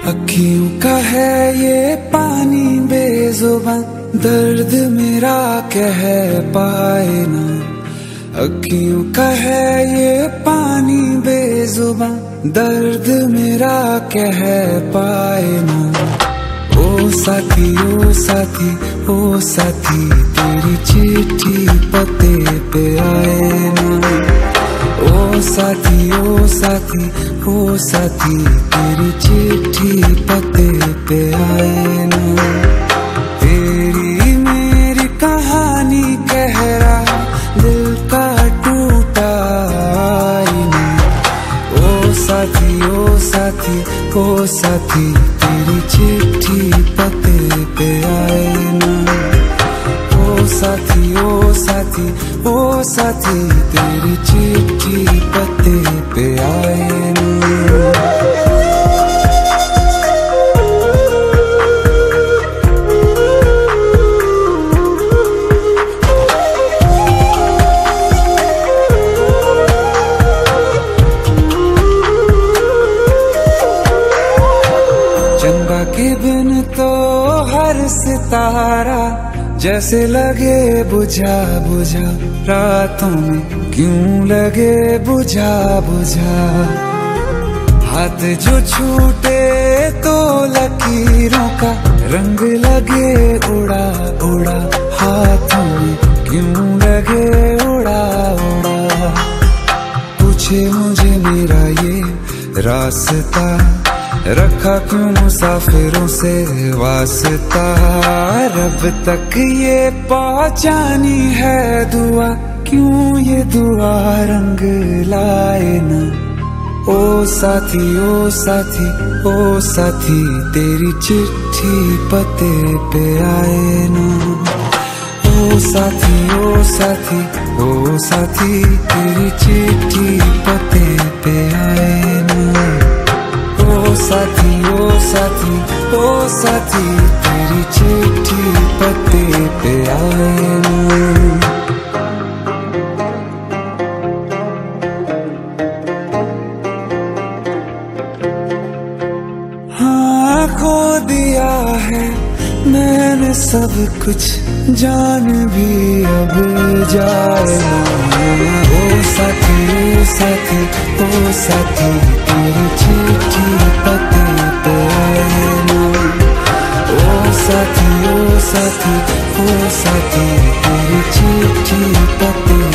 अखियों का है ये पानी बेजुबान, दर्द मेरा कह पाए ना। अखियों का है ये पानी बेजुबान, दर्द मेरा कह पाए ना। ओ साथी ओ साथी ओ साथी, तेरी चिट्ठी पते पे आए ना। ओ साथी ओ साथी ओ साथी, तेरी चिट्ठी पते पे आए ना। तेरी मेरी कहानी कह रहा दिल का टूटा आईना। ओ साथी ओ साथी ओ साथी, तेरी चिट्ठी पते पे आए ना। ओ साथी ओ साथी ओ साथी, तेरी चिट्ठी पते पे आए ना। चंदा के बिन तो हर सितारा जैसे लगे बुझा बुझा, रातों में क्यों लगे बुझा बुझा। हाथ जो छूटे तो लकीरों का रंग लगे उड़ा उड़ा, हाथों में क्यों लगे उड़ा उड़ा। पूछे मुझे मेरा ये रास्ता, रखा क्यों मुसाफिरों से वास्ता। रब तक ये पहुंचानी है दुआ, क्यों ये दुआ रंग लाए ना। ओ साथी ओ साथी ओ साथी, तेरी चिट्ठी पते पे आए ना। ओ साथी ओ साथी ओ साथी, तेरी चिट्ठी पते पे आए ना। ओ साथी ओ साथी ओ साथी, तेरी चिट्ठी पते पे आए ना। हाँ खो दिया है मैंने सब कुछ, जान भी अब जाए ना। ओ साथी ओ साथी ओ साथी, तेरी चिट्ठी पते पे आए ना। ओ साथी ओ साथी ओ साथी, तेरी चिट्ठी पते